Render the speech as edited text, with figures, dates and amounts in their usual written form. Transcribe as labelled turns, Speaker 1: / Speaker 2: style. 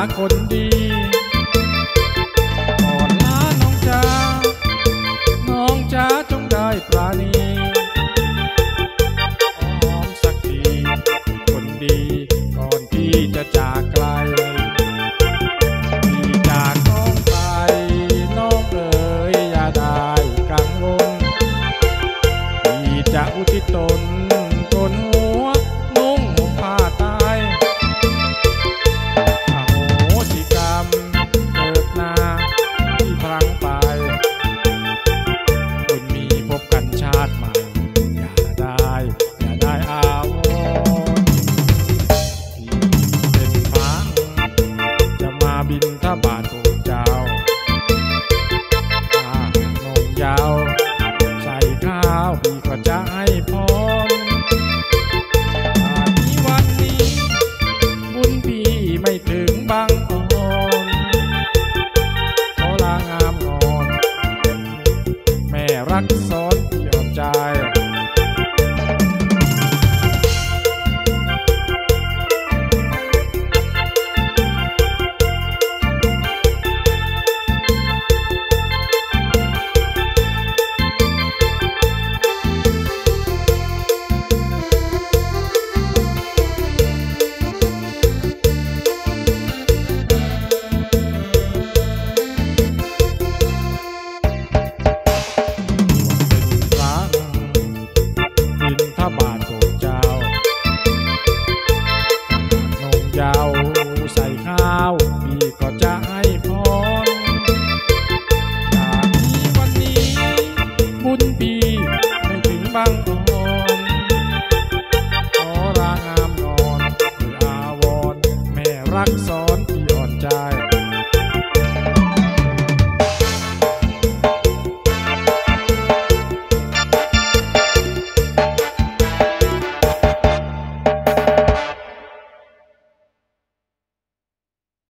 Speaker 1: คนดีก่อนลาน้องจ๋าน้องจ๋าจงได้ปราณีหอมสักทีคนดีก่อนพี่จะจากไกลพี่จากน้องไปน้องเอ๋ยอย่าได้กังวลพี่จะอุทิศตนกนหัวนุ่งห่มผ้าตายอโหสิกรรมเกิดนาที่พลังไปคุณมีพบกันชาติใหม่อย่าได้อาวรณ์พี่เป็นพระจะมาบินทบาทองค์เจ้าถ้านงยาวใส่ข้าวพี่ก็จะให้พรวันนี้บุญพี่ไม่ถึงบางอ่อนขอลางามงอนแม่รักสอนพี่อ่อนใจถ้าบาทของเจ้านงยาวใส่ข้าวพี่ก็จะให้พรจากนี้วันนี้บุญพี่